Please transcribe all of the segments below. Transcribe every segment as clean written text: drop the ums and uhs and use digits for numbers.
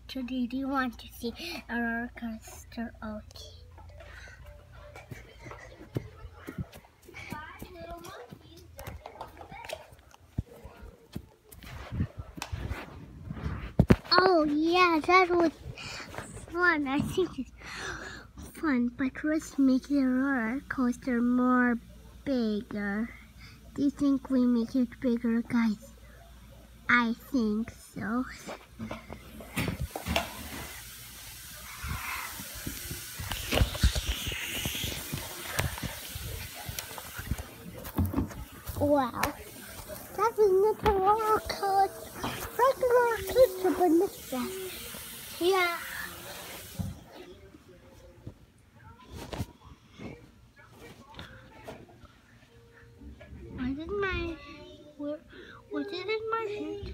Today, do you want to see a roller coaster? Okay. Oh yeah, that was fun. I think it's fun, but let's make the roller coaster more bigger. Do you think we make it bigger, guys? I think so. Wow, that was not a roller coaster. Regular coaster, but not that. Yeah. What is in my hand?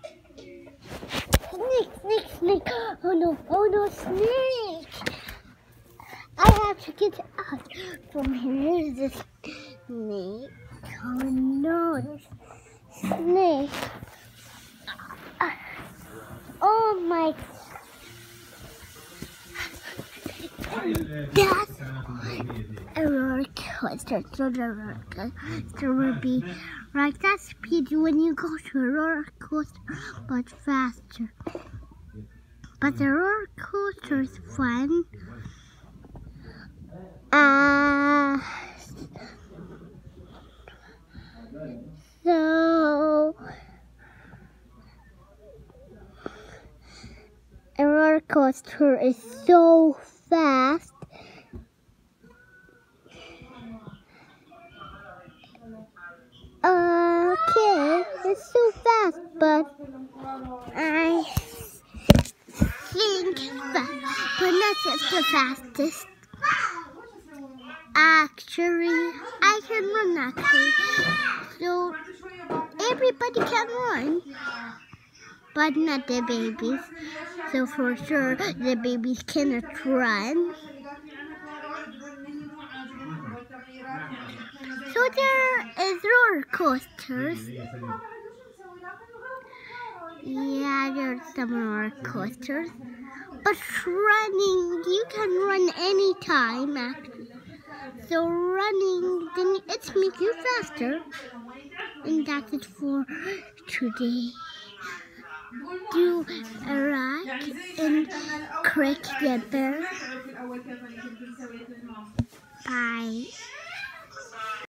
Snake. Oh no, snake. I have to get out from here. There's a snake. Oh no, there's snake. Oh my. That's a roller coaster. So the roller coaster will be like that speed when you go to a roller coaster, but faster. But the roller coaster is fun. So a roller coaster is so fast. Okay, it's so fast, but I think but not just the fastest. Actually, I can run actually. So everybody can run, but not the babies. So for sure, the babies cannot run. So there is roller coasters. Yeah, there's some roller coasters. But running, you can run anytime actually. So running, then it's make you faster. And that's it for today. Do a rock and crack the bear. Bye.